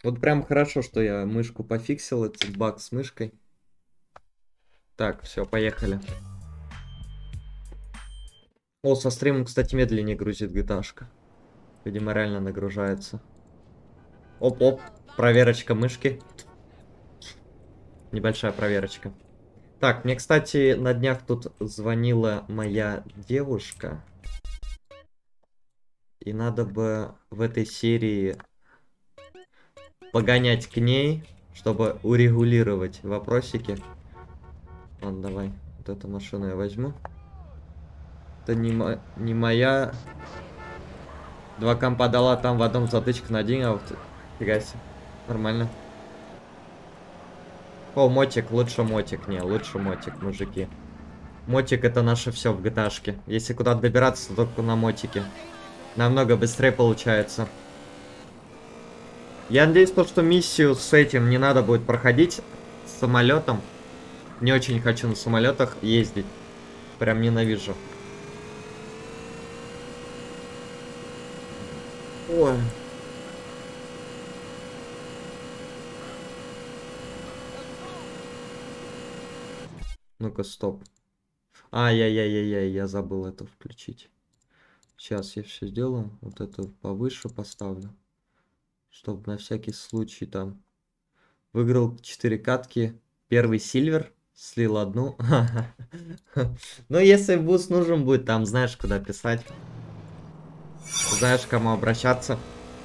Вот прям хорошо, что я мышку пофиксил, этот баг с мышкой. Так, все, поехали. О, со стримом, кстати, медленнее грузит GTA-шка. Видимо, реально нагружается. Оп-оп, проверочка мышки. Небольшая проверочка. Так, мне, кстати, на днях тут звонила моя девушка. И надо бы в этой серии погонять к ней, чтобы урегулировать вопросики. Ладно, давай. Вот эту машину я возьму. Это не моя. Два компа дала там в одном затычка на день, а вот фига себе. Нормально. О, мотик, лучше мотик. Не, лучше мотик, мужики. Мотик это наше все в GTA-шке. Если куда-то добираться, то только на мотике. Намного быстрее получается. Я надеюсь, что миссию с этим не надо будет проходить с самолетом. Не очень хочу на самолетах ездить. Прям ненавижу. Ой. Ну-ка, стоп. Ай-яй-яй-яй-яй, я забыл это включить. Сейчас я все сделаю. Вот это повыше поставлю. Чтобы на всякий случай там. Выиграл 4 катки. Первый сильвер. Слил одну. Ну, если буст нужен будет, там знаешь, куда писать. Знаешь, к кому обращаться.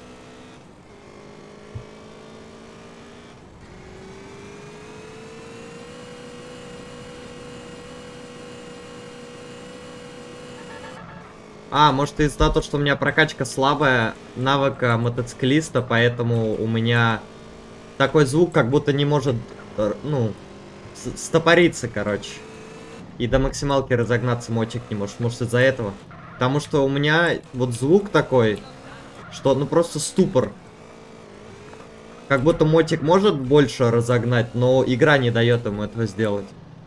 А, может из-за того, что у меня прокачка слабая навыка мотоциклиста, поэтому у меня такой звук, как будто не может, ну, стопориться, короче. И до максималки разогнаться мотик не может. Может из-за этого? Потому что у меня вот звук такой, что ну просто ступор. Как будто мотик может больше разогнать, но игра не дает ему этого сделать.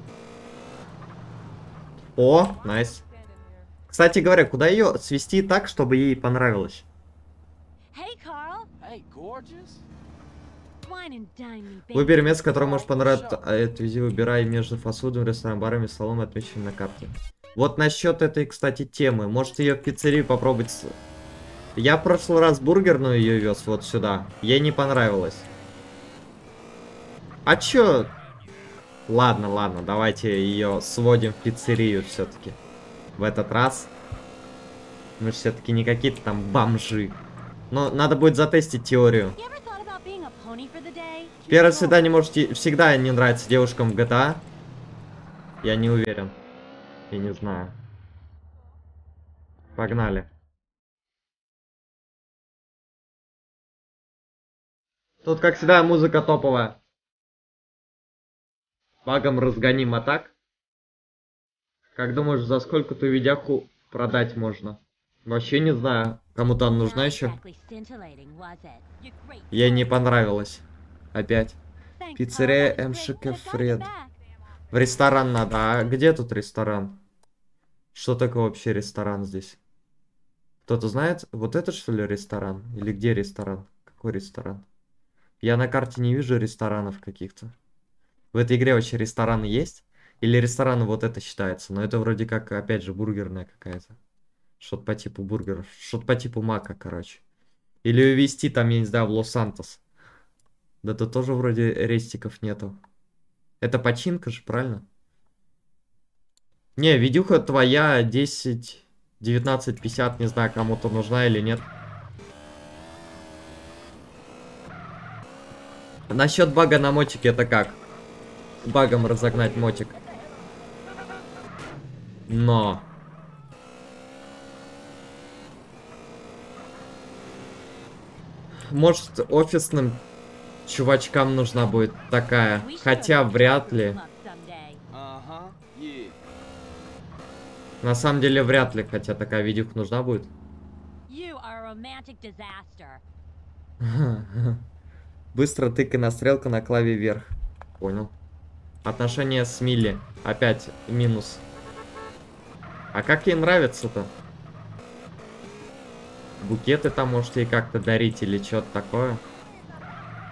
О, найс. Кстати говоря, куда ее свести так, чтобы ей понравилось? Выбери место, которое может понравиться. А это вези, выбирай между фастфудом, рестораном, барами, столом, отмеченным на карте. Вот насчет этой, кстати, темы. Может ее в пиццерии попробовать. Я в прошлый раз бургерную ее вез вот сюда. Ей не понравилось. А чё? Ладно, ладно, давайте ее сводим в пиццерию все-таки. В этот раз. Мы же все-таки не какие-то там бомжи. Но надо будет затестить теорию. Первое свидание может всегда не нравится девушкам в GTA. Я не уверен. Я не знаю. Погнали. Тут, как всегда, музыка топовая. Багом разгоним атак. Как думаешь, за сколько ту видяху продать можно? Вообще не знаю. Кому-то она нужна еще? Ей не понравилось. Опять. Пиццерия МШК Фред. В ресторан надо. А где тут ресторан? Что такое вообще ресторан здесь? Кто-то знает? Вот это что ли ресторан? Или где ресторан? Какой ресторан? Я на карте не вижу ресторанов каких-то. В этой игре вообще рестораны есть? Или рестораны вот это считается? Но это вроде как, опять же, бургерная какая-то. Что-то по типу бургеров. Что-то по типу мака, короче. Или увезти там, я не знаю, в Лос-Сантос. Да тут тоже вроде рестиков нету. Это починка же, правильно? Не, видюха твоя 10, 19, 50, не знаю, кому-то нужна или нет. Насчет бага на мотике это как? Багом разогнать мотик. Но. Может, офисным чувачкам нужна будет такая. Хотя вряд ли. На самом деле вряд ли, хотя такая видюха нужна будет. Быстро тыкай на стрелку на клаве вверх. Понял. Отношения с Милли. Опять минус. А как ей нравится-то? Букеты там можете ей как-то дарить или что-то такое?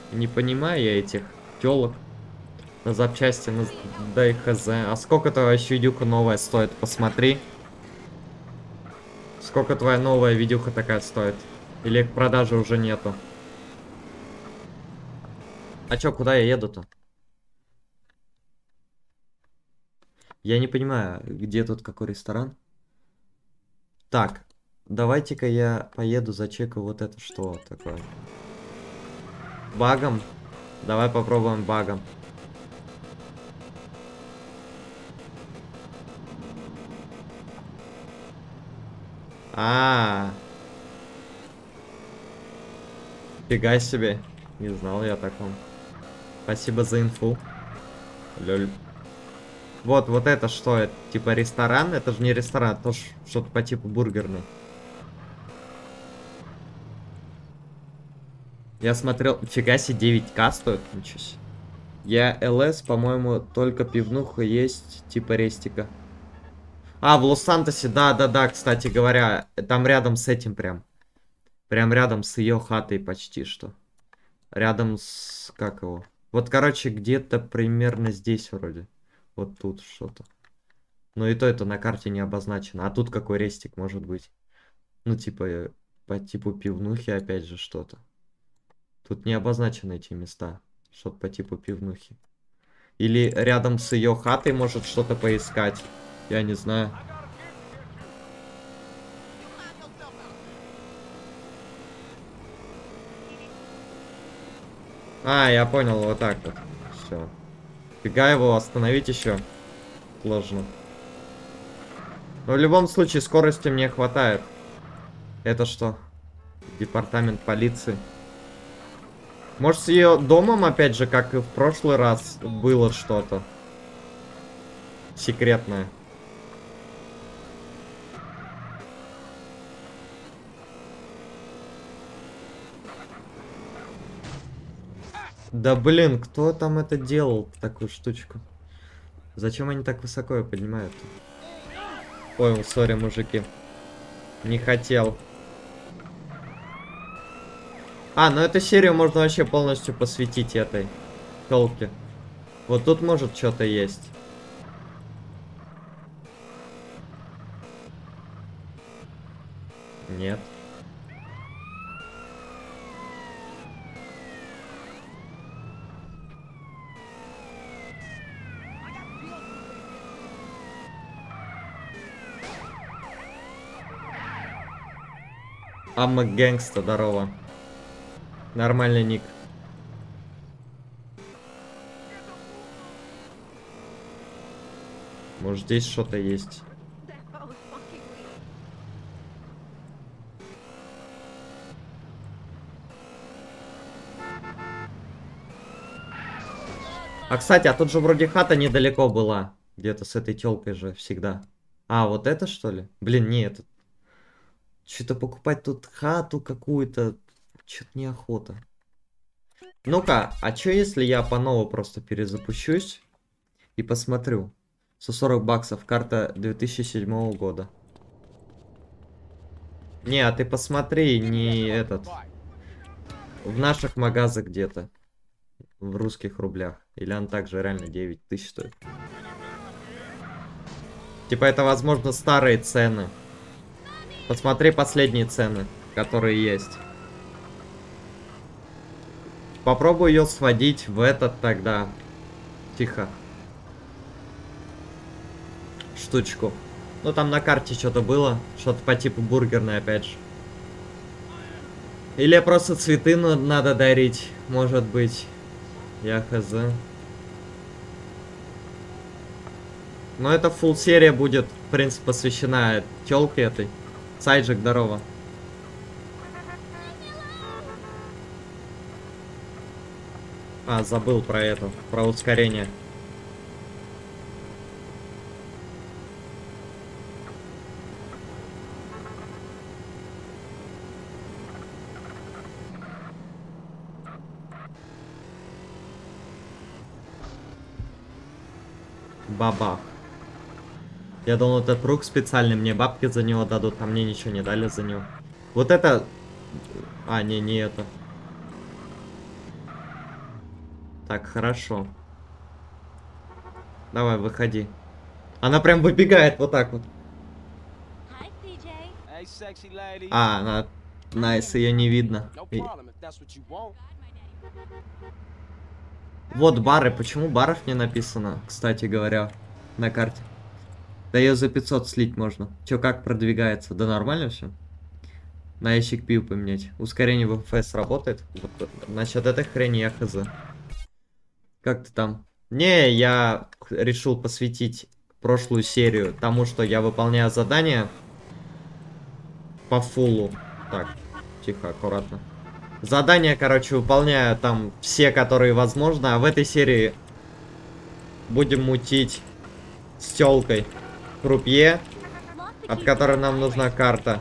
Не понимаю я этих тёлок. На запчасти, на... да и хз. А сколько твоя вообще видюха новая стоит? Посмотри. Сколько твоя новая видюха такая стоит? Или их продажи уже нету? А чё, куда я еду-то? Я не понимаю, где тут какой ресторан? Так, давайте-ка я поеду зачекаю вот это что такое. Багом? Давай попробуем багом. Фига себе. Не знал я о таком. Спасибо за инфу. Лёль. Вот это что? Это типа ресторан? Это же не ресторан, это что-то по типу бургерный. Я смотрел, фига себе, 9К стоит, ничего себе. Я ЛС, по-моему, только пивнуха есть, типа рестика. А, в Лос-Сантосе, да, кстати говоря, там рядом с этим прям. Прям рядом с ее хатой почти что. Рядом с... как его? Вот, короче, где-то примерно здесь вроде. Вот тут что-то. Но и то это на карте не обозначено. А тут какой рестик может быть? Ну, типа, по типу пивнухи опять же что-то. Тут не обозначены эти места. Что-то по типу пивнухи. Или рядом с ее хатой может что-то поискать. Я не знаю. А, я понял, вот так вот. Все. Фига его остановить еще. Сложно. Но в любом случае скорости мне хватает. Это что? Департамент полиции. Может, с ее домом, опять же, как и в прошлый раз, было что-то секретное. Да блин, кто там это делал, такую штучку? Зачем они так высоко ее поднимают? Ой, сори, мужики. Не хотел. А, ну эту серию можно вообще полностью посвятить этой тёлке. Вот тут может что-то есть. Нет. Амма Гэнгста, здорово. Нормальный ник. Может, здесь что-то есть. А, кстати, а тут же вроде хата недалеко была. Где-то с этой тёлкой же всегда. А, вот это что ли? Блин, не это. Что-то покупать тут хату какую-то. Что-то неохота. Ну-ка, а что если я по новой просто перезапущусь и посмотрю? 140 баксов, карта 2007 года. Не, а ты посмотри, не этот. В наших магазах где-то. В русских рублях. Или он также реально 9000 стоит. Типа это, возможно, старые цены. Посмотри последние цены, которые есть. Попробую ее сводить в этот тогда. Тихо. Штучку. Ну там на карте что-то было. Что-то по типу бургерной опять же. Или просто цветы надо дарить. Может быть. Я хз. Но эта фулл серия будет, в принципе, посвящена тёлке этой. Сайджик, здорово. А, забыл про это, про ускорение. Бабах. Я думал, этот круг специальный, мне бабки за него дадут, а мне ничего не дали за него. Вот это... А, не это. Так, хорошо. Давай, выходи. Она прям выбегает вот так вот. А, она... Найс, ее не видно. Вот бары. Почему баров не написано, кстати говоря, на карте? Да ее за 500 слить можно. Че, как продвигается? Да нормально все? На ящик пива поменять. Ускорение в FPS работает? Вот, насчет этой хрени я хз. Как ты там? Не, я решил посвятить прошлую серию тому, что я выполняю задания по фулу. Так, тихо, аккуратно. Задания, короче, выполняю там все, которые возможно. А в этой серии будем мутить с тёлкой крупье, от которой нам нужна карта.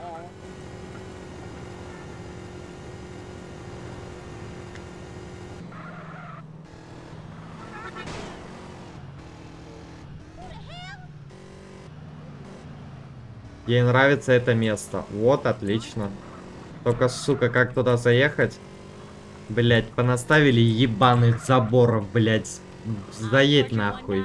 Ей нравится это место. Вот, отлично. Только, сука, как туда заехать? Блять, понаставили ебаных заборов, блять. Заедь нахуй.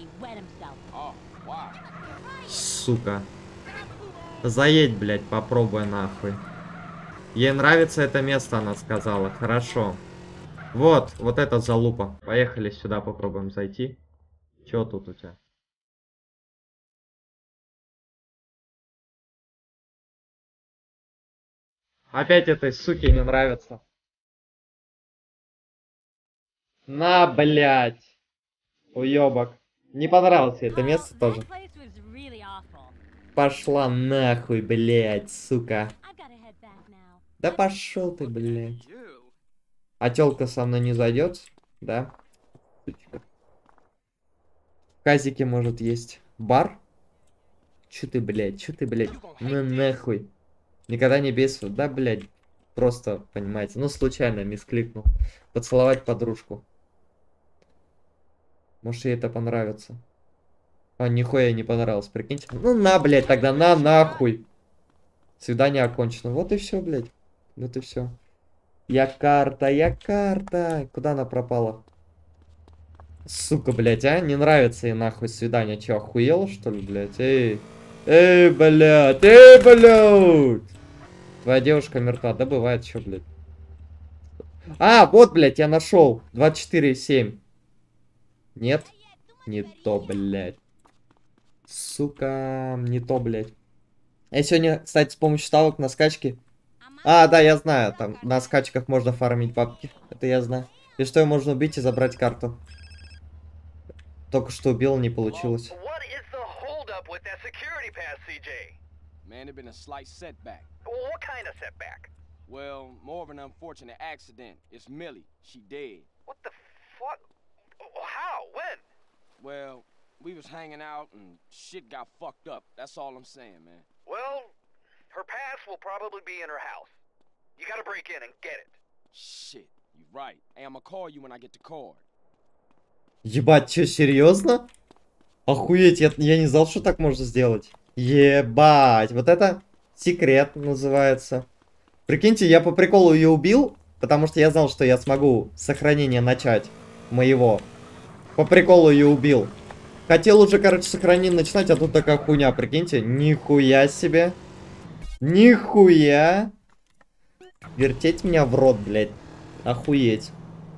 Сука. Заедь, блять, попробуй нахуй. Ей нравится это место, она сказала. Хорошо. Вот, вот это залупа. Поехали сюда, попробуем зайти. Чё тут у тебя? Опять этой суке не нравится. На, блядь. Уёбок. Не понравилось это место тоже. Пошла нахуй, блядь, сука. Да пошел ты, блядь. А тёлка со мной не зайдет? Да? Сучка. В казике может есть бар? Чё ты, блядь, Ну нахуй. Никогда не бейся. Да, блядь. Просто, понимаете, ну случайно мискликнул. Поцеловать подружку. Может ей это понравится. А, нихуя не понравилось, прикиньте. Ну на, блядь, тогда на нахуй. Свидание окончено. Вот и все, блядь. Вот и все. Я карта, я карта. Куда она пропала? Сука, блядь, а? Не нравится ей нахуй свидание. Че, охуела, что ли, блядь? Эй, блядь, блядь. Твоя девушка мертва. Да бывает, что, блядь. А, вот, блядь, я нашел. 24,7. Нет? Не то, блядь. Сука, не то, блядь. Я сегодня, кстати, с помощью ставок на скачки... А, да, я знаю, там на скачках можно фармить бабки. Это я знаю. И что, можно убить и забрать карту. Только что убил, не получилось. Man, there's been a slight setback. What kind of setback? Well, more of an unfortunate accident. It's Millie. She dead. What the fuck? How? When? Well, we was hanging out and shit got fucked up. That's all I'm saying, man. Well, her past will probably be in her house. You gotta break in and get it. Shit, you right. Hey, I'ma call you when I get the card. Ебать, чё, серьезно? Охуеть, я не знал, что так можно сделать. Ебать, вот это секрет называется. Прикиньте, я по приколу ее убил, потому что я знал, что я смогу сохранение начать моего. По приколу ее убил. Хотел уже, короче, сохранение начинать, а тут такая хуйня, прикиньте. Нихуя себе. Нихуя. Вертеть меня в рот, блядь. Охуеть.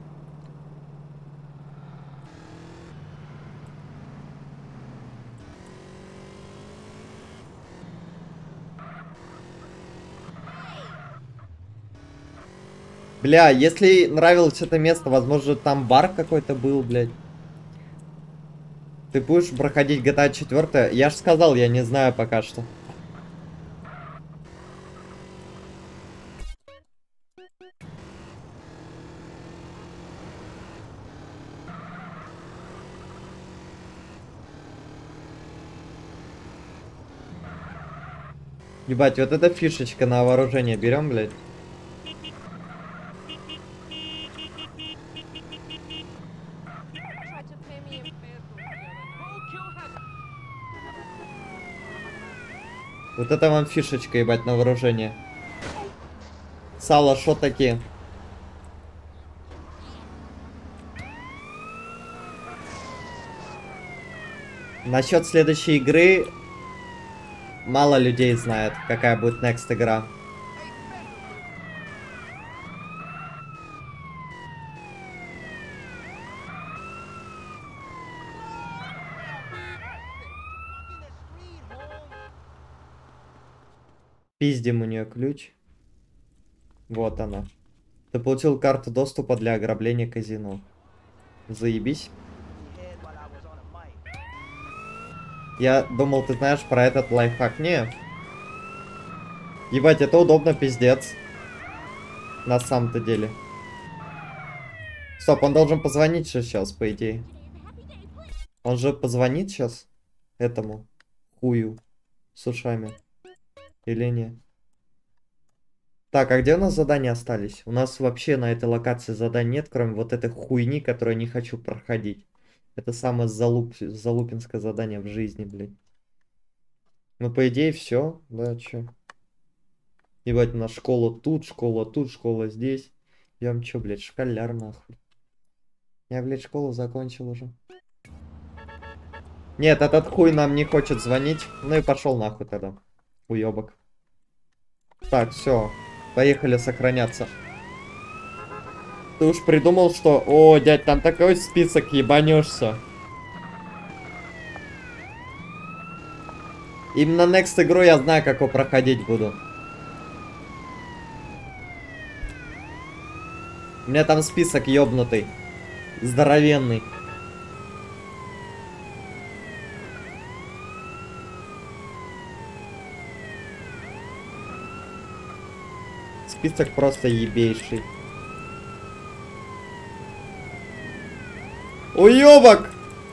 Бля, если нравилось это место, возможно, там бар какой-то был, блядь. Ты будешь проходить GTA 4? Я же сказал, я не знаю пока что. Ебать, вот эта фишечка на вооружение берем, блядь. Вот это вам фишечка, ебать, на вооружение. Сало, шо такие? Насчет следующей игры мало людей знает, какая будет next игра. Пиздим у нее ключ. Вот она. Ты получил карту доступа для ограбления казино. Заебись. Я думал, ты знаешь про этот лайфхак. Не. Ебать, это удобно, пиздец. На самом-то деле. Стоп, он должен позвонить же сейчас, по идее. Он же позвонит сейчас этому хую с ушами. Или нет? Так, а где у нас задания остались? У нас вообще на этой локации заданий нет, кроме вот этой хуйни, которую я не хочу проходить. Это самое залупинское задание в жизни, блядь. Ну, по идее, все. Да, чё? Ебать, у нас школа тут, школа здесь. Я вам чё, блядь, школяр, нахуй. Я, блядь, школу закончил уже. Нет, этот хуй нам не хочет звонить. Ну и пошел нахуй тогда. Уебок. Так, все. Поехали сохраняться. Ты уж придумал, что... О, дядь, там такой список, ебанешься. Именно next игру я знаю, как его проходить буду. У меня там список ёбнутый. Здоровенный. Список просто ебейший. Уёбок!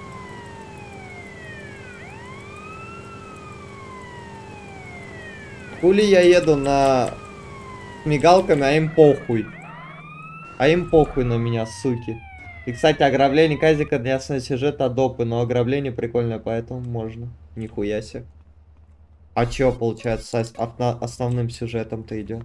Хули я еду на мигалками, а им похуй. А им похуй на меня, суки. И, кстати, ограбление казика для сюжета допы, но ограбление прикольное, поэтому можно. Нихуя себе. А чё, получается, с основным сюжетом-то идет?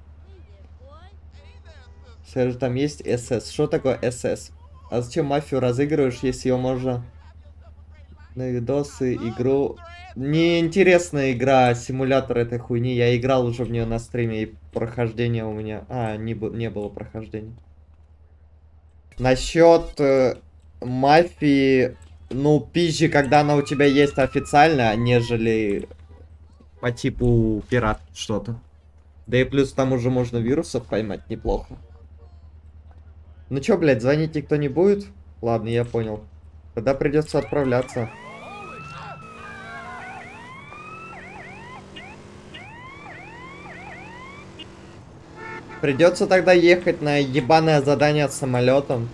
Скажи, там есть СС. Что такое СС? А зачем мафию разыгрываешь, если ее можно на видосы, игру? Неинтересная игра, симулятор этой хуйни. Я играл уже в нее на стриме, и прохождение у меня... не было прохождения. Насчет мафии... Ну, пизже, когда она у тебя есть официально, нежели по типу пират что-то. Да и плюс там уже можно вирусов поймать неплохо. Ну чё, блядь, звонить никто не будет? Ладно, я понял. Тогда придется отправляться. Придется тогда ехать на ебаное задание с самолетом.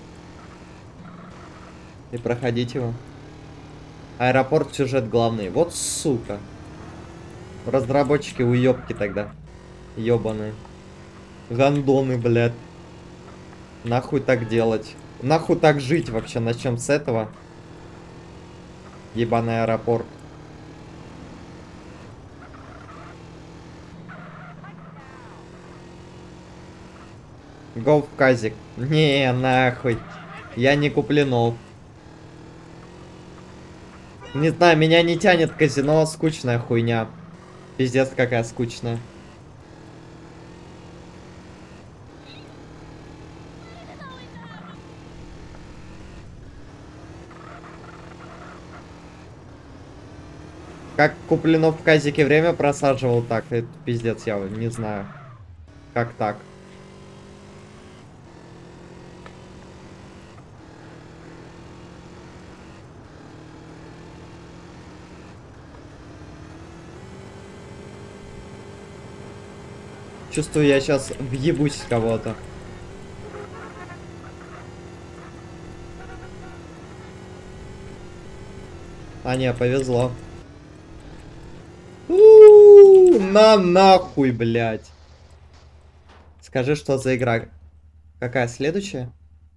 И проходить его. Аэропорт, сюжет главный. Вот сука. Разработчики уёбки тогда. Ёбаные. Гандоны, блядь. Нахуй так делать? Нахуй так жить вообще? Начнем с этого. Ебаный аэропорт. Го в казик. Не, нахуй. Я не Куплинов. Не знаю, меня не тянет казино. Скучная хуйня. Пиздец, какая скучная. Как Куплинов в казике время просаживал, так, это пиздец, я не знаю. Как так? Чувствую, я сейчас въебусь в кого-то. А, не, повезло. На нахуй, блядь. Скажи, что за игра. Какая следующая?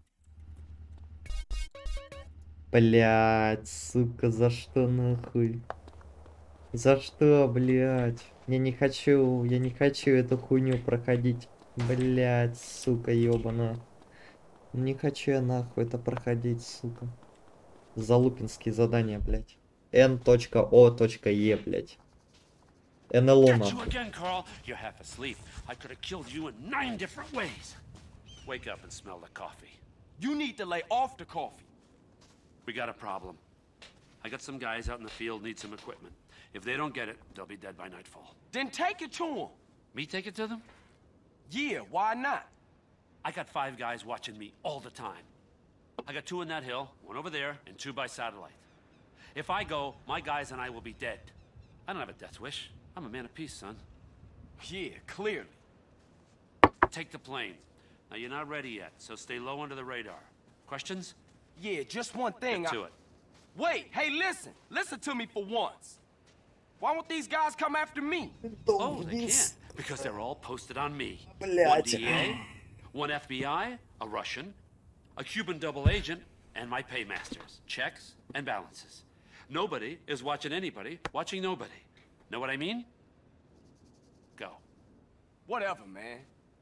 Блядь, сука, за что нахуй? За что, блядь? Я не хочу эту хуйню проходить. Блядь, сука, ёбана. Не хочу я нахуй это проходить, сука. Залупинские задания, блядь. N.O.E, блядь. НЛО, Got you нахуй. again, Carl. You're half asleep. I could have killed you in 9 different ways. Wake up and smell the coffee. You need to lay off the coffee. We got a problem. I got some guys out in the field need some equipment. If they don't get it, they'll be dead by nightfall. Then take it to them. Me take it to them? Yeah, why not? I got 5 guys watching me all the time. I got 2 in that hill, 1 over there, and 2 by satellite. If I go, my guys and I will be dead. I don't have a death wish. I'm a man of peace, son. Yeah, clearly. Take the plane. Now, you're not ready yet, so stay low under the radar. Questions? Yeah, just one thing. Get to it. Wait, hey, listen. Listen to me for once. Why won't these guys come after me? Oh, they can't, because they're all posted on me. Блядь. 1 DA, 1 FBI, a Russian, a Cuban double agent, and my paymasters. Checks and balances. Nobody is watching anybody, watching nobody. Know what I mean? Go. Whatever, man.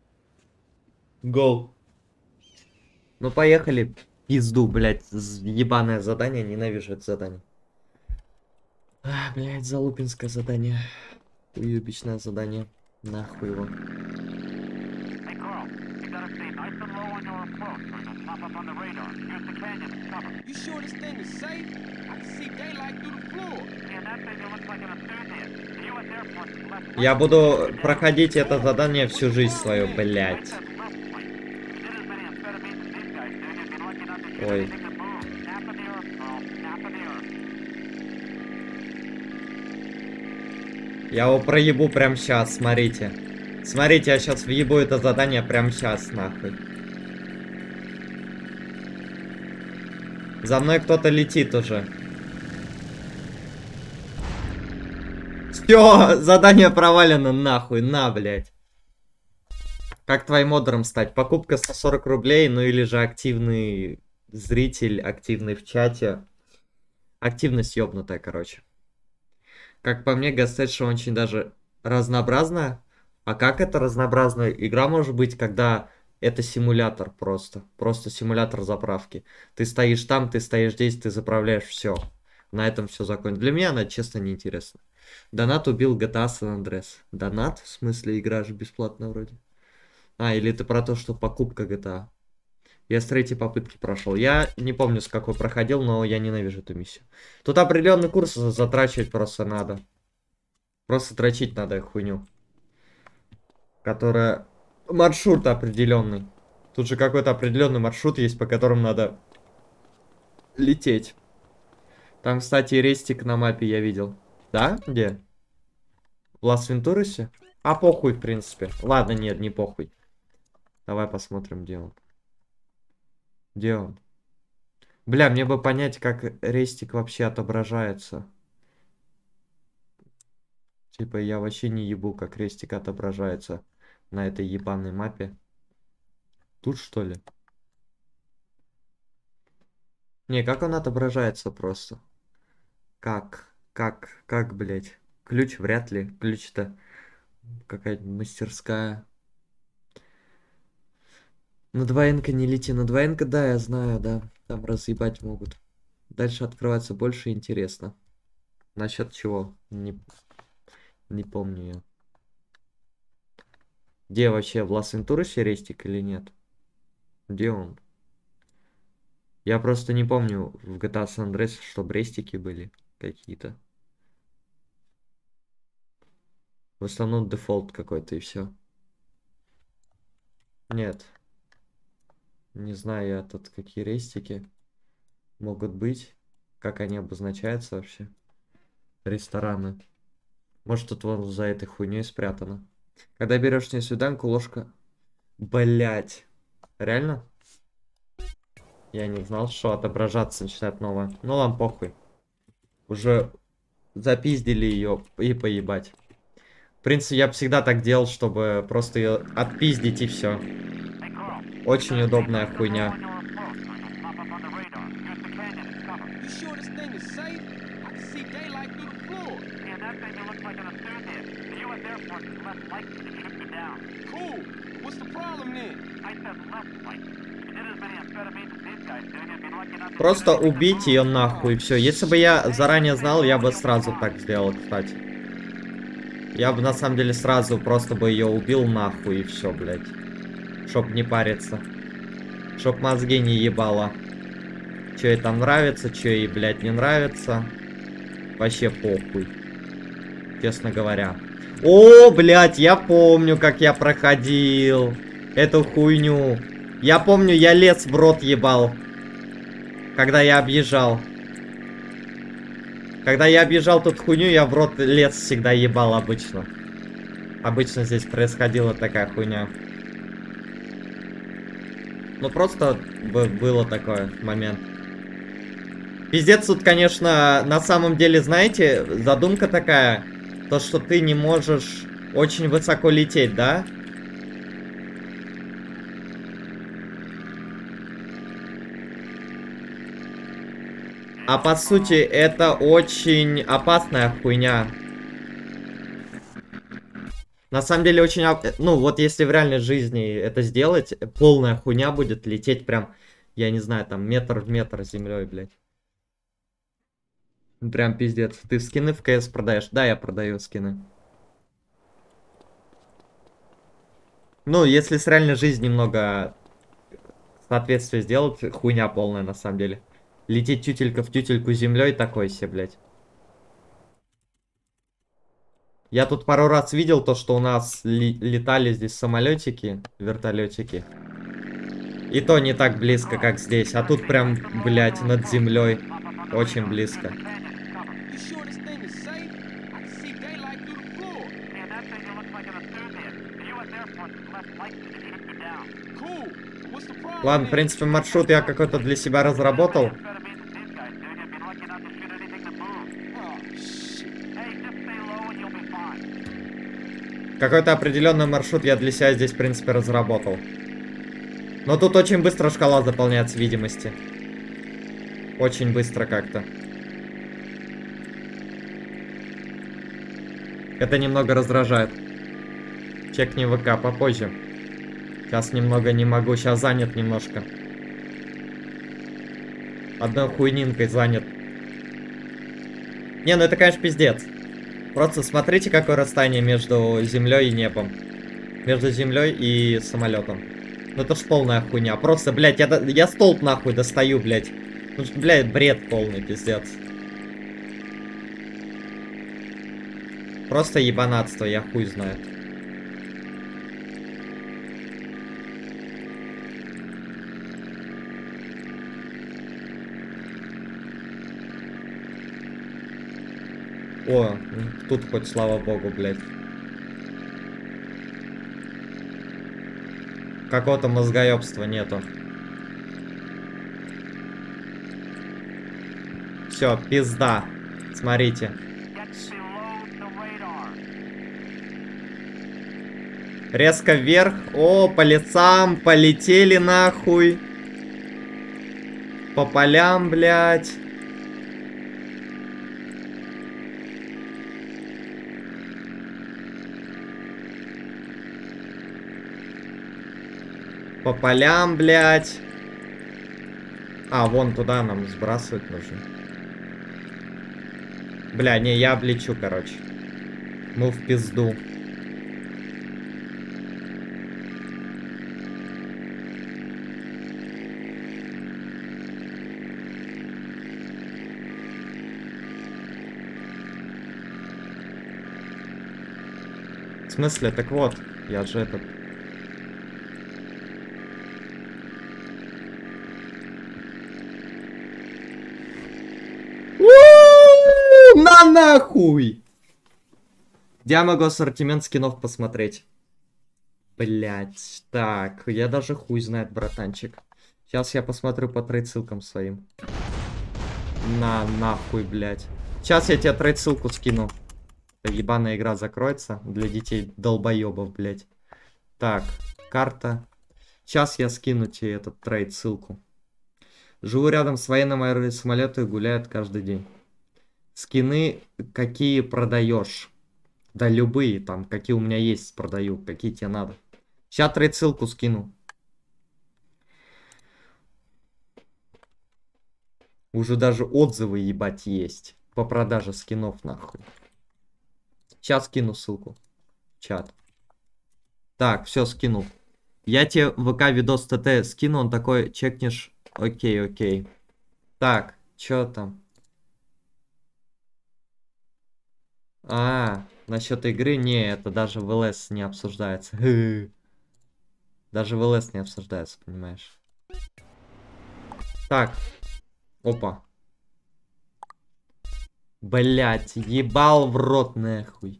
Go. Ну, поехали. Пизду, блядь. Ебаное задание. Ненавижу это задание. А, блядь, залупинское задание. Уебищное задание. Нахуй его. Hey Carl, you gotta stay nice and low on your approach or you'll pop up on the radar. Use the canyon as cover. You sure this thing is safe? I can see daylight through the floor. Yeah, that thing looks like an enthusiast. The U.S. Air Force is left. Я буду проходить это задание всю жизнь свою, блядь. Ой. Я его проебу прям сейчас, смотрите. Смотрите, я сейчас въебу это задание прям сейчас, нахуй. За мной кто-то летит уже. Все, задание провалено, нахуй, на, блядь. Как твоим модером стать? Покупка 140 рублей, ну или же активный зритель, активный в чате. Активность ёбнутая, короче. Как по мне, Гастеша очень даже разнообразная. А как это разнообразная? Игра может быть, когда это симулятор просто. Просто симулятор заправки. Ты стоишь там, ты стоишь здесь, ты заправляешь все. На этом все закончится. Для меня она, честно, неинтересна. Донат убил GTA San Andreas. Донат? В смысле, игра же бесплатная вроде. А, или ты про то, что покупка GTA. Я с 3-й попытки прошел. Я не помню, с какой проходил, но я ненавижу эту миссию. Тут определенный курс затрачивать просто надо. Просто трачить надо хуйню. Которая... Маршрут определенный. Тут же какой-то определенный маршрут есть, по которому надо лететь. Там, кстати, рестик на мапе я видел. Да? Где? В Лас-Вентурасе? А похуй, в принципе. Ладно, нет, не похуй. Давай посмотрим, где он. Где он? Бля, мне бы понять, как рестик вообще отображается. Типа, я вообще не ебу, как рестик отображается на этой ебаной мапе. Тут, что ли? Не, как он отображается просто? Как, блядь? Ключ вряд ли. Ключ-то какая-то мастерская. На 2Н не лети. На 2Н, да, я знаю, да. Там разъебать могут. Дальше открывается больше интересно. Насчет чего? Не помню я. Где вообще? В Лас-Вентурасе рестик или нет? Где он? Я просто не помню в GTA San Andreas, чтобы рестики были какие-то. В основном дефолт какой-то и все. Нет. Не знаю я тут какие рестики могут быть. Как они обозначаются вообще. Рестораны. Может тут вон за этой хуйней спрятано. Когда берешь с ней свиданку, ложка... Блять. Реально? Я не знал, что отображаться начинает новое. Ну ладно, похуй. Уже запиздили ее и поебать. В принципе, я всегда так делал, чтобы просто ее отпиздить и все. Очень удобная хуйня. Просто убить ее нахуй, все. Если бы я заранее знал, я бы сразу так сделал, кстати. Я бы на самом деле сразу просто бы ее убил нахуй и все, блядь. Чтоб не париться. Чтоб мозги не ебало. Че ей там нравится, че ей, блядь, не нравится. Вообще похуй. Честно говоря. О, блядь, я помню, как я проходил эту хуйню. Я помню, я лес в рот ебал. Когда я объезжал. Когда я объезжал тут хуйню, я в рот лес всегда ебал обычно. Обычно здесь происходила такая хуйня. Ну просто было такой момент. Пиздец тут, конечно, на самом деле, знаете, задумка такая. То, что ты не можешь очень высоко лететь, да? А по сути, это очень опасная хуйня. На самом деле, очень... Ну, вот если в реальной жизни это сделать, полная хуйня будет лететь прям, я не знаю, там, метр в метр с землей, блядь. Прям пиздец. Ты скины в КС продаешь? Да, я продаю скины. Ну, если с реальной жизнью немного соответствие сделать, хуйня полная на самом деле. Лететь тютелька в тютельку землей такой себе, блядь. Я тут пару раз видел то, что у нас летали здесь самолетики, вертолетики. И то не так близко, как здесь. А тут прям, блядь, над землей. Очень близко. You sure this thing is safe? I can see daylight through the floor. Yeah, that thing looks like an Asturias. The U.S. Air Force is less likely to shoot you down. Cool. What's the problem? Ладно, в принципе, маршрут я какой-то для себя разработал. Amphetamines with these guys, dude. You'd be lucky not to shoot anything that moves. Oh, shit. Hey, just stay low and you'll be fine. Какой-то определенный маршрут я для себя здесь, в принципе, разработал. Но тут очень быстро шкала заполняется видимости. Очень быстро как-то. Это немного раздражает. Чекни ВК попозже. Сейчас немного не могу, сейчас занят немножко. Одной хуйнинкой занят. Не, ну это, конечно, пиздец. Просто смотрите, какое расстояние между землей и небом. Между землей и самолетом. Ну это ж полная хуйня. Просто, блядь, я столб нахуй достаю, блядь. Ну, блядь, бред полный, пиздец. Просто ебанатство, я хуй знает. О, тут хоть слава богу, блядь. Какого-то мозгоебства нету. Все, пизда. Смотрите. Резко вверх. О, по лицам. Полетели нахуй. По полям, блядь. По полям, блядь. А, вон туда нам сбрасывать нужно. Бля, не, я облечу, короче. Мы в пизду. В смысле? Так вот, я же этот... На нахуй! Где я могу ассортимент скинов посмотреть? Блять, так, я даже хуй знает, братанчик. Сейчас я посмотрю по трейд-ссылкам своим. На нахуй, блять. Сейчас я тебе трейд-ссылку скину. Эта ебаная игра закроется для детей долбоебов, блять. Так, карта. Сейчас я скину тебе этот трейд-ссылку. Живу рядом с военным аэросамолетом и гуляют каждый день. Скины какие продаешь? Да любые там, какие у меня есть, продаю. Какие тебе надо. Сейчас трейд-ссылку скину. Уже даже отзывы, ебать, есть. По продаже скинов, нахуй. Сейчас скину ссылку. В чат. Так, все, скинул. Я тебе ВК видос ТТ скину, он такой, чекнешь. Окей, окей. Так, что там? Насчет игры, не, это даже в ЛС не обсуждается. Даже в ЛС не обсуждается, понимаешь? Так. Опа. Блять, ебал в рот нахуй.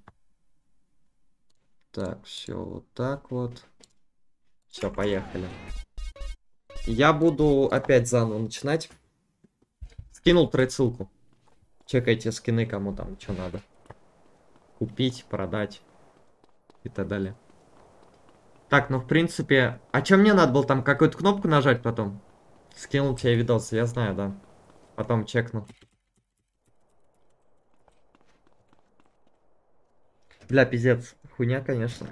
Так, все, вот так вот. Все, поехали. Я буду опять заново начинать. Скинул ссылку. Чекайте скины, кому там что надо. Купить, продать и так далее. Так, ну в принципе... А что мне надо было там какую-то кнопку нажать потом? Скинул тебе видос, я знаю, да. Потом чекну. Бля, пиздец. Хуйня, конечно.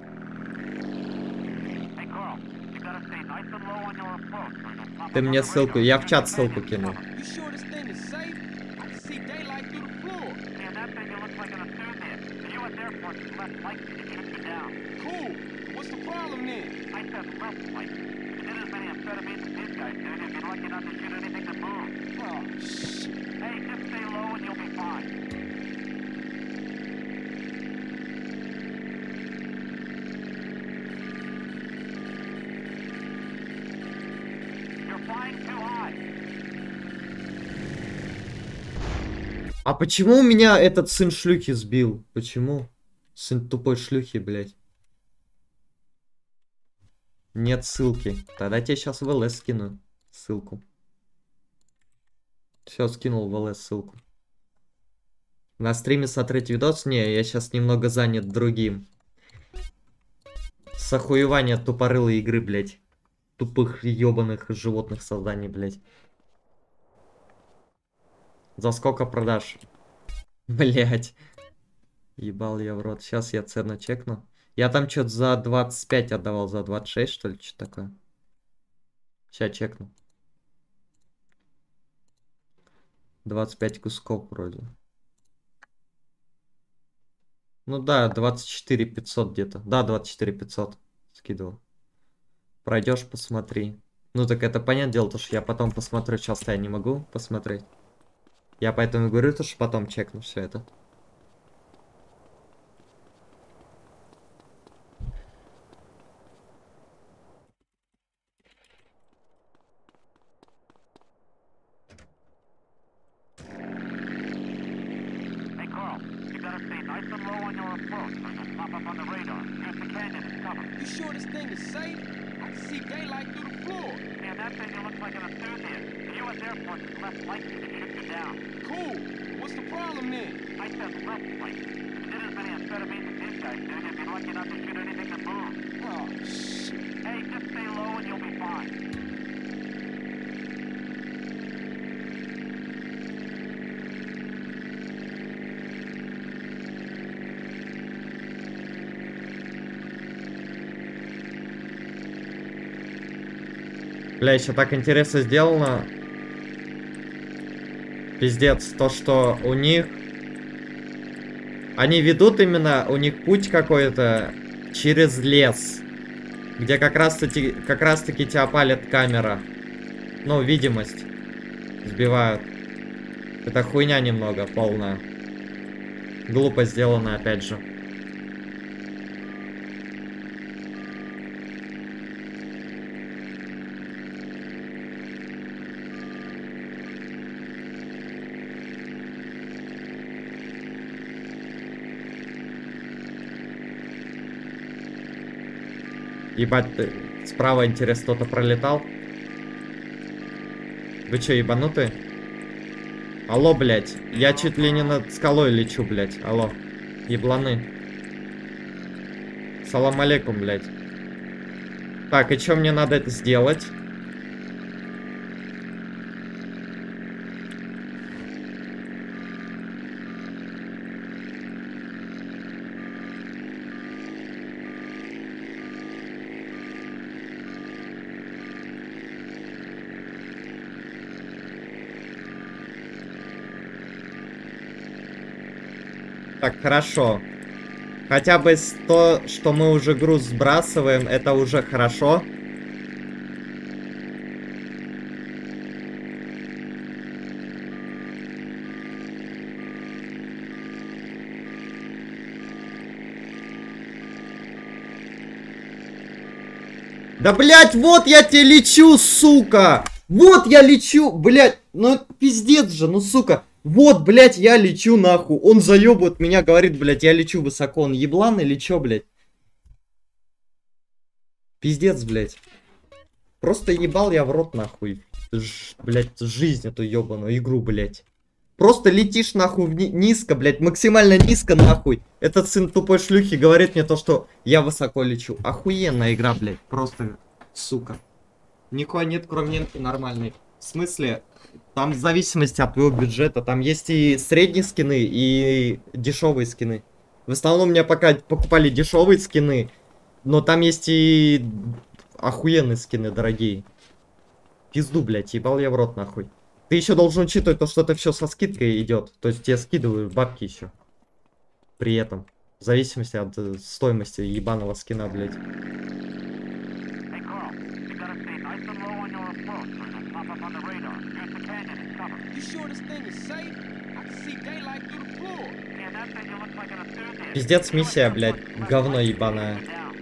Hey, Carl, you gotta stay nice and low on your approach so you don't pop Ты up on мне the ссылку... radar. Я в чат Just the ссылку canyon кинул. cover. You sure this thing is safe? I can see daylight through the floor. Man, that thing looks like an enthusiast. The U.S. Air Force is less likely to shoot you down. Cool. What's the problem then? I said less likely. If you did as many amphetamines as these guys did, you'd be lucky not to shoot anything that moves. Oh, shit. Hey, just stay low and you'll be fine. You're flying too high. А почему у меня этот сын шлюхи сбил? Почему? Сын тупой шлюхи, блядь. Нет ссылки. Тогда тебе сейчас в ЛС скину ссылку. Все, скинул в ЛС ссылку. На стриме смотреть видос? Не, я сейчас немного занят другим. С охуевания тупорылой игры, блядь. Тупых ебаных животных созданий, блядь. За сколько продашь? Блядь. Ебал я в рот. Сейчас я цену чекну. Я там что-то за 25 отдавал, за 26, что ли, что такое. Сейчас чекну. 25 кусков вроде. Ну да, 24 500 где-то. Да, 24 500 скидывал. Пройдешь, посмотри. Ну так это понятное дело, то что я потом посмотрю. Сейчас-то я не могу посмотреть. Я поэтому и говорю, то что потом чекну все это. Hey, Carl, you gotta stay nice and low on your approach so you don't pop up on the radar. Use the canyon as cover. You sure this thing is safe? I can see daylight through the floor. Man, that thing looks like an enthusiast. The U.S. Air Force is less likely to shoot you down. Cool. What's the problem then? I said less likely. If you did as many amphetamines as these guys did, you'd be lucky not to shoot anything that moves. Oh, shit. Hey, just stay low and you'll be fine. Бля, еще так интересно сделано. Пиздец, то, что у них... Они ведут именно, у них путь какой-то через лес. Где как раз-таки тебя палит камера. Ну, видимость. Сбивают. Это хуйня немного полная. Глупо сделано, опять же. Ебать, ты справа, интересно, кто-то пролетал? Вы чё, ебанутые? Алло, блядь. Я чуть ли не над скалой лечу, блядь. Алло. Ебланы. Салам алейкум, блядь. Так, и чё мне надо это сделать? Так, хорошо. Хотя бы то, что мы уже груз сбрасываем, это уже хорошо. Да, блядь, вот я тебе лечу, сука! Вот я лечу, блядь, ну пиздец же, ну сука. Вот, блядь, я лечу нахуй. Он заебывает меня, говорит, блядь, я лечу высоко. Он еблан или чё, блядь? Пиздец, блядь. Просто ебал я в рот нахуй. Блядь, жизнь эту ебаную игру, блядь. Просто летишь нахуй низко, блядь, максимально низко нахуй. Этот сын тупой шлюхи говорит мне то, что я высоко лечу. Охуенная игра, блядь, просто, сука. Нихуя нет, кроме немки нормальной. В смысле, там в зависимости от твоего бюджета, там есть и средние скины, и дешевые скины. В основном у меня пока покупали дешевые скины, но там есть и охуенные скины, дорогие. Пизду, блядь, ебал я в рот нахуй. Ты еще должен учитывать то, что это все со скидкой идет. То есть тебе скидывают бабки еще. При этом. В зависимости от стоимости ебаного скина, блядь. Пиздец миссия, блядь. Говно ебаное.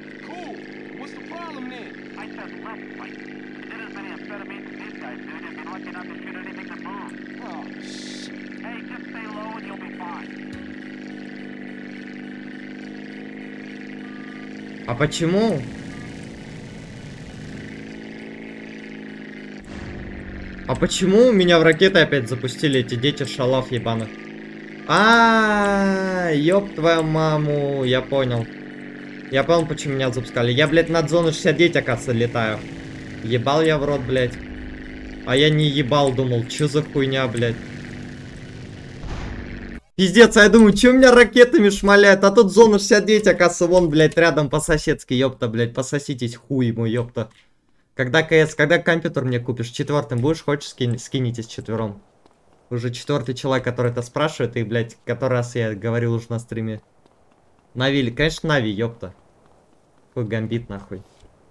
А почему? А почему меня в ракеты опять запустили эти дети шалав ебаных? Ёб твою маму, я понял. Я понял, почему меня запускали. Я, блядь, над зоной 69, оказывается, летаю. Ебал я в рот, блядь. А я не ебал, думал, чё за хуйня, блядь. Пиздец, а я думаю, чё меня ракетами шмаляют? А тут зона 69, оказывается, вон, блядь, рядом по-соседски, ёпта, блядь, пососитесь, хуй ему, ёпта. Когда КС, когда компьютер мне купишь? 4-м будешь? Хочешь, скинитесь 4-м? Уже 4-й человек, который это спрашивает, и, блядь, который раз я говорил уже на стриме. Нави, конечно, Нави, ёпта. Какой гамбит, нахуй.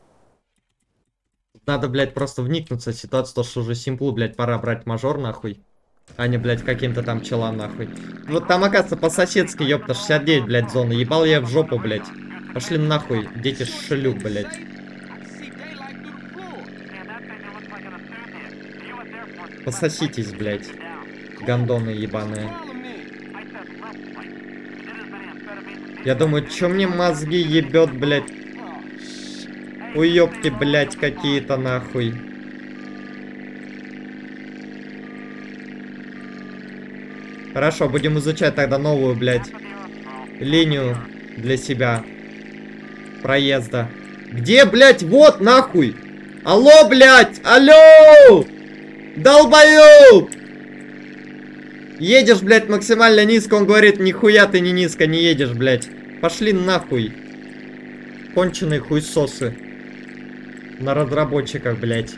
Надо, блядь, просто вникнуться в ситуацию, то, что уже симплу, блядь, пора брать мажор, нахуй. А не, блядь, каким-то там челам, нахуй. Вот там, оказывается, по-соседски, ёпта, 69, блядь, зона. Ебал я в жопу, блядь. Пошли нахуй, дети шлюк, блядь. Пососитесь, блядь. Гандоны ебаные. Я думаю, чё мне мозги ебет, блядь. Уёбки, блядь, какие-то, нахуй. Хорошо, будем изучать тогда новую, блядь, линию для себя. Проезда. Где, блядь? Вот, нахуй! Алло, блядь! Алло! Долбоёб! Едешь, блядь, максимально низко. Он говорит, нихуя ты не низко не едешь, блядь. Пошли нахуй. Конченые хуйсосы. На разработчиках, блядь.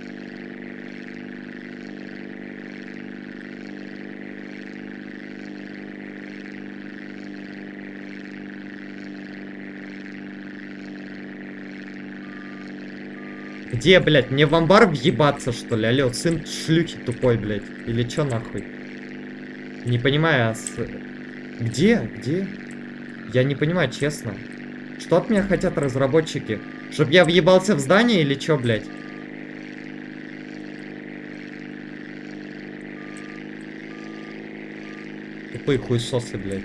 Где, блядь? Мне в амбар въебаться, что ли? Алло, сын шлюхи тупой, блядь. Или чё нахуй? Не понимаю, Где? Где? Я не понимаю, честно. Что от меня хотят разработчики? Чтоб я въебался в здание или чё, блядь? Тупые хуесосы, блядь.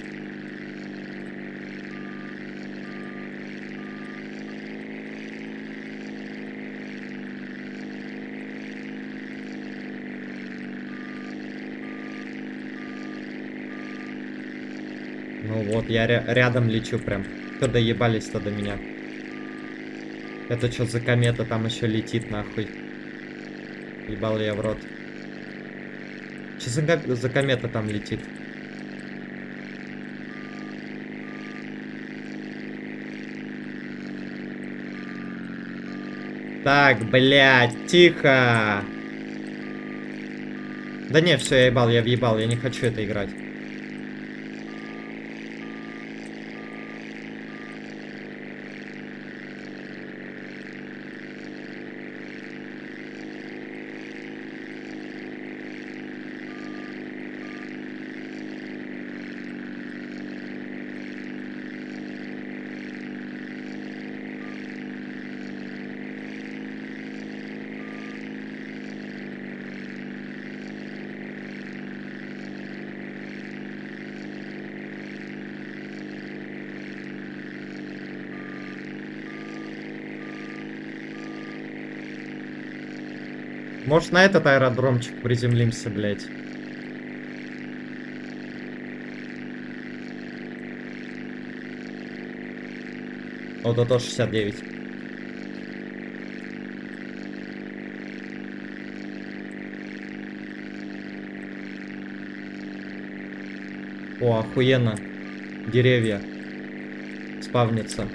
Ну вот, я рядом лечу прям. Кто доебались-то до меня? Это что за комета там еще летит, нахуй? Ебал я в рот. Что за комета там летит? Так, блядь, тихо. Да не, все, я ебал, я въебал, я не хочу это играть. Может, на этот аэродромчик приземлимся, блядь. Вот это 69. О, охуенно. Деревья. Спавнится.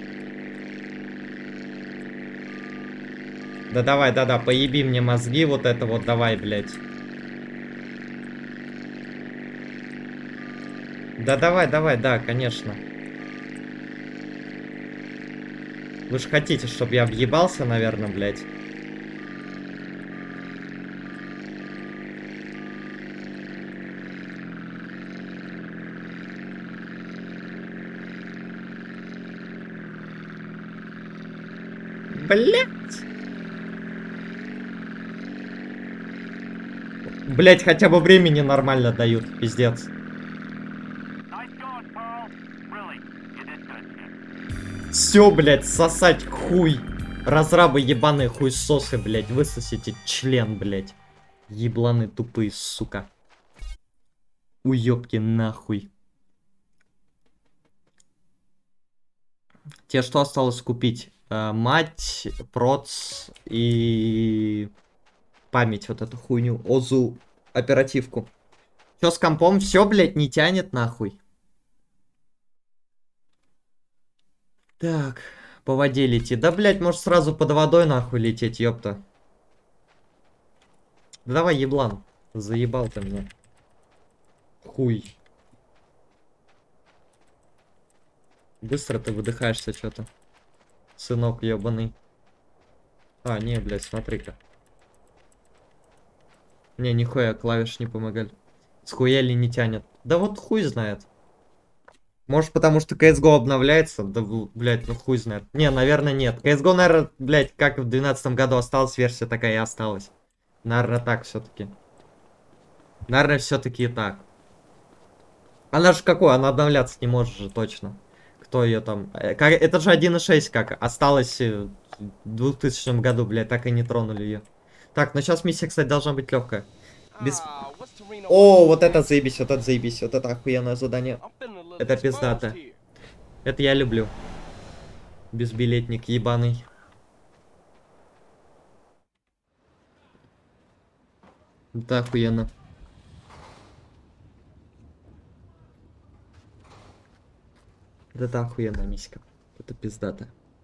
Да давай, да-да, поеби мне мозги, вот это вот, давай, блядь. Да давай, давай, да, конечно. Вы же хотите, чтобы я объебался, наверное, блядь. Блядь. Блядь, хотя бы времени нормально дают, пиздец. Nice going, Pearl. Really, you did good, kid. Все, блядь, сосать хуй. Разрабы ебаные хуйсосы, блядь, высосите член, блядь. Ебланы тупые, сука. Уёбки нахуй. Тебе что осталось купить? Мать, проц и память, вот эту хуйню. Озу, оперативку. Все с компом? Все, блядь, не тянет нахуй. Так, по воде летит. Да, блядь, может сразу под водой нахуй лететь, ёпта. Да давай, еблан. Заебал ты меня. Хуй. Быстро ты выдыхаешься что-то. Сынок ебаный. А, не, блядь, смотри-ка. Не, нихуя, клавиш не помогали. Схуяли не тянет. Да вот хуй знает. Может, потому что CSGO обновляется? Да, блядь, ну хуй знает. Не, наверное, нет. CSGO, наверное, блядь, как в 2012 году осталась, версия такая и осталась. Наверное, так все-таки. Наверное, все-таки и так. Она же какой? Она обновляться не может же, точно. Кто ее там... Это же 1.6 как. Осталось в 2000 году, блядь, так и не тронули ее. Так, ну сейчас миссия, кстати, должна быть легкая. Без... О, вот это заебись, вот это заебись. Вот это охуенное задание. Это пиздато. Это я люблю. Безбилетник ебаный. Это охуенно. Это охуенная миська. Это пиздато.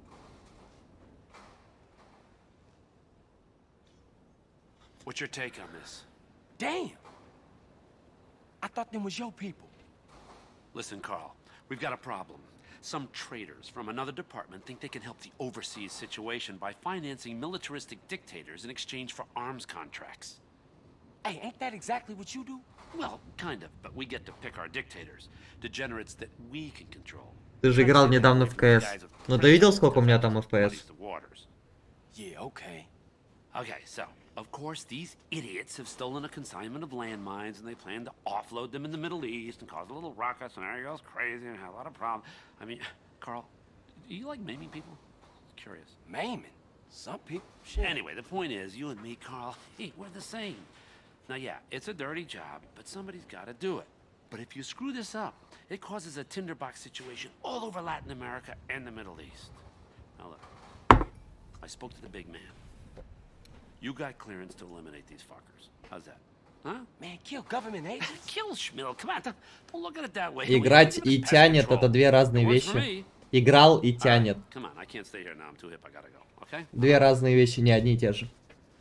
What's your take on this? Damn! I thought them was your people. Listen, Carl, we've got a problem. Some traitors from another department think they can help the overseas situation by financing militaristic dictators in exchange for arms contracts. Hey, ain't that exactly what you do? Well, kind of, but we get to pick our dictators, degenerates that we can control. Ты же играл недавно в КС. Но ты видел, сколько у меня там FPS? Yeah, okay. Okay, so, of course, these idiots have stolen a consignment of landmines and they plan to offload them in the Middle East and cause a little ruckus and everybody goes crazy and have a lot of problems. I mean, Carl, do you like maiming people? Curious. Maiming? Some people, shit. Anyway, the point is, you and me, Carl, hey, we're the same. Now, yeah, it's a dirty job, but somebody's got to do it. But if you screw this up, it causes a tinderbox situation all over Latin America and the Middle East. Now, look, I spoke to the big man. You got clearance to eliminate these fuckers. How's that? Huh? Man, kill government agents? Kill Schmill, come on, don't look at it that way. Играть и тянет — это две разные вещи. Играл и тянет. Come on, I can't stay here now. I'm too hip. I gotta go. Okay? Две разные вещи, не одни и те же.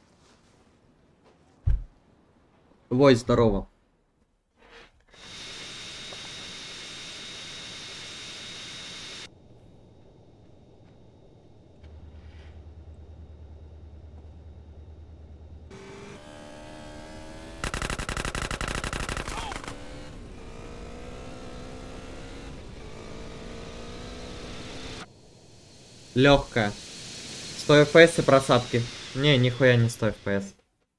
Вой, здорово. Легкая. 100 FPS и просадки. Не, нихуя не 100 FPS.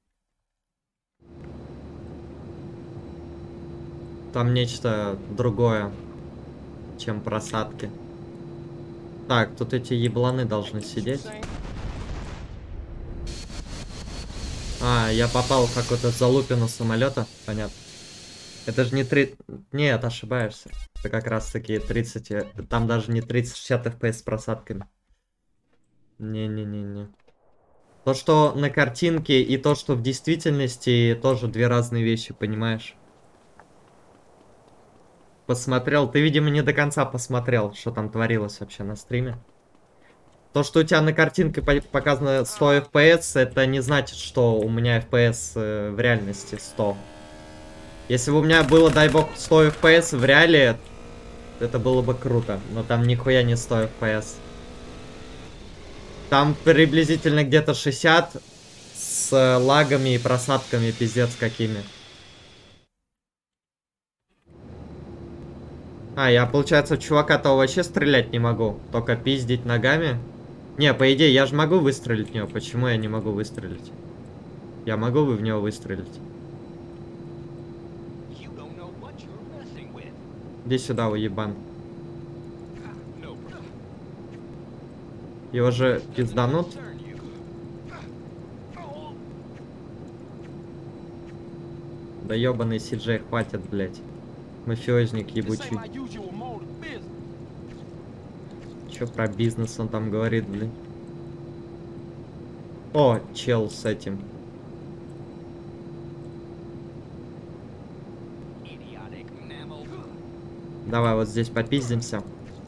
Там нечто другое, чем просадки. Так, тут эти ебланы должны сидеть. А, я попал в какую-то залупину самолета. Понятно. Это же не 3... Нет, ошибаешься. Это как раз таки 30... Там даже не 30-60 FPS с просадками. Не-не-не-не. То, что на картинке, и то, что в действительности, тоже две разные вещи, понимаешь? Посмотрел. Ты, видимо, не до конца посмотрел, что там творилось вообще на стриме. То, что у тебя на картинке показано 100 FPS, это не значит, что у меня FPS в реальности 100. Если бы у меня было, дай бог, 100 FPS в реале, это было бы круто. Но там нихуя не 100 FPS. Там приблизительно где-то 60 с лагами и просадками, пиздец какими. А, я, получается, в чувака-то вообще стрелять не могу. Только пиздить ногами. Не, по идее, я же могу выстрелить в него. Почему я не могу выстрелить? Я могу в него выстрелить? Иди сюда, уебан. Его же пизданут. Да ебаный CJ, хватит, блять. Мафиозник ебучий. Чё про бизнес он там говорит, блин? О, чел с этим. Давай вот здесь попиздимся.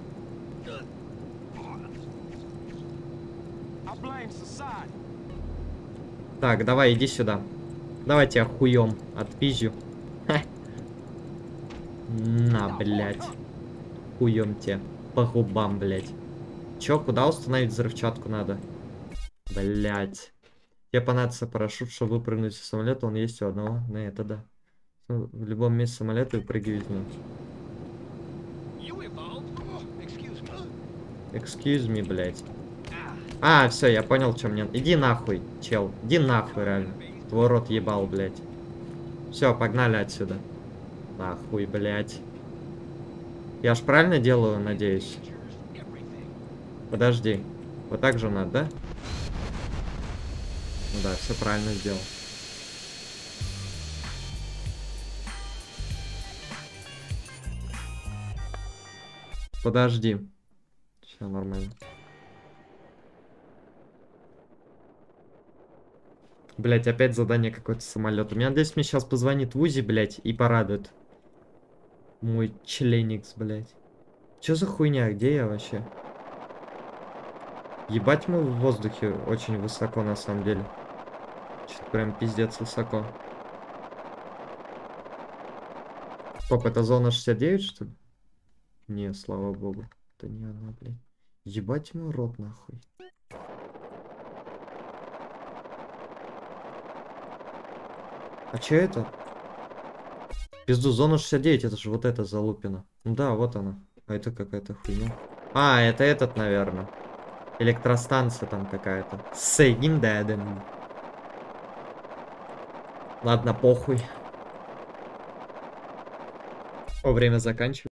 Так, давай, иди сюда. Давай тебя хуем отпизжу. На, блядь. Хуем тебе. По губам, блядь. Чё, куда установить взрывчатку надо? Блядь. Тебе понадобится парашют, чтобы выпрыгнуть из самолета. Он есть у одного. На это да. В любом месте самолета выпрыгивай из него. Excuse me, блядь. А, все, я понял, что мне... Иди нахуй, чел. Иди нахуй, реально. Твой рот ебал, блядь. Все, погнали отсюда. Нахуй, блядь. Я ж правильно делаю, надеюсь? Подожди. Вот так же надо, да? Ну да, все правильно сделал. Подожди. Все нормально. Блять, опять задание какой-то самолет. Я надеюсь, мне сейчас позвонит Вузи, блять, и порадует. Мой членикс, блять. Чё за хуйня? Где я вообще? Ебать, мы в воздухе очень высоко, на самом деле. Что-то прям пиздец высоко. Стоп, это зона 69, что ли? Не, слава богу. Это не она, блядь. Ебать мой рот, нахуй. А чё это? Пизду, зона 69, это же вот эта залупина. Ну да, вот она. А это какая-то хуйня. А, это этот, наверное. Электростанция там какая-то. С одним дедом. Ладно, похуй. О, время заканчивается.